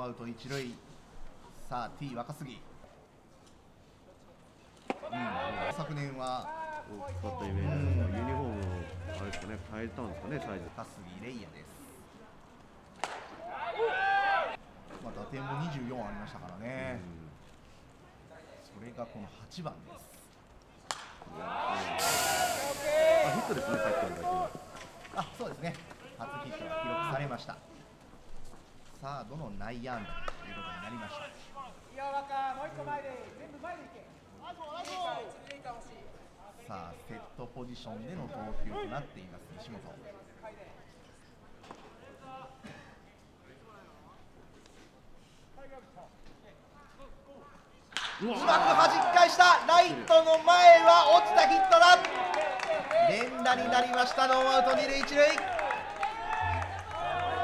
ウト一塁。さあ T 若杉、昨年は大きかったイメージですが、ユニフォームをあれですかね、変えたんですかね、サイズ。 高杉レイヤです。まあ、打点も24ありましたからね。それがこの8番です。 ヒットですね、さっきの打球。 あ、そうですね。初ヒットが記録されました。さあ、どの内野安打ということになりました。さあ、セットポジションでの投球となっています西本。うまく弾き返した。ライトの前は落ちたヒットだ。連打になりました。ノーアウト二塁一塁。